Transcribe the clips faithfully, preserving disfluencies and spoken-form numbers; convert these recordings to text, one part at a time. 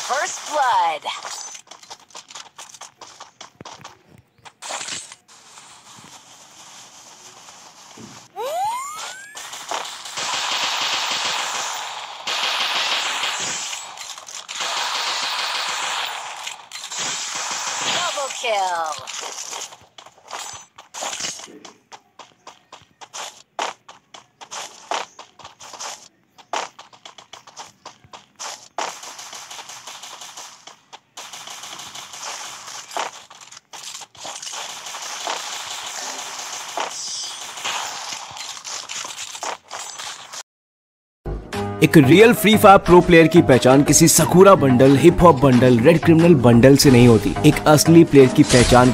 First blood. Double kill. एक real free fire pro player की पहचान किसी Sakura bundle, hip hop bundle, red criminal bundle से नहीं होती। एक असली प्लेयर की पहचान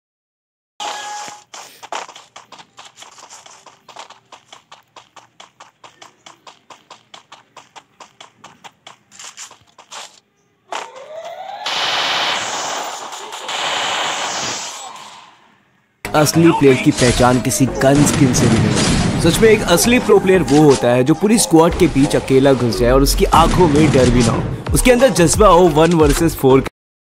असली प्लेयर की पहचान किसी गन स्किन से नहीं होती। सच में एक असली प्रो प्लेयर वो होता है जो पूरी स्क्वाड के बीच अकेला घुस जाए और उसकी आंखों में डर भी ना हो, उसके अंदर जज्बा हो one versus four.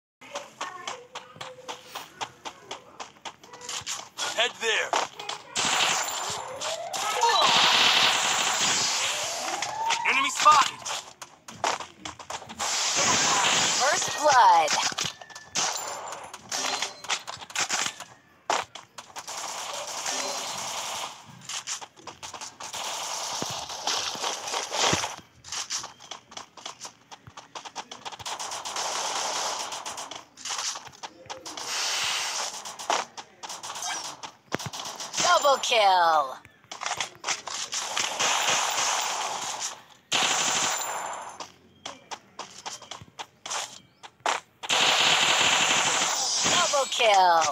First blood. Double kill. Double kill.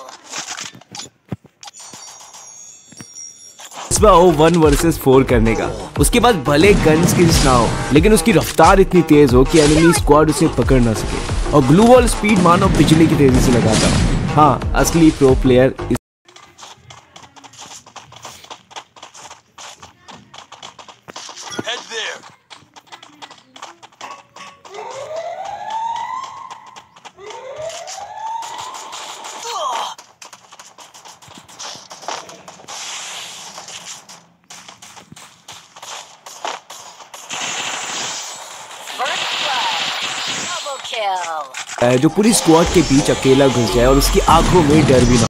जज्बा हो वन वर्सेस फोर करने का। उसके बाद भले गन स्किल्स ना हो, लेकिन उसकी रफ्तार इतनी तेज हो कि एनिमी स्क्वाड उसे पकड़ ना सके, और ग्लू वॉल स्पीड मानो बिजली की तेजी से लगाता हो। हाँ, असली प्रो प्लेयर इस Head there. First blood. Double kill. है जो पूरी स्क्वाड के बीच अकेला घुस जाए और उसकी आंखों में डर भी ना हो।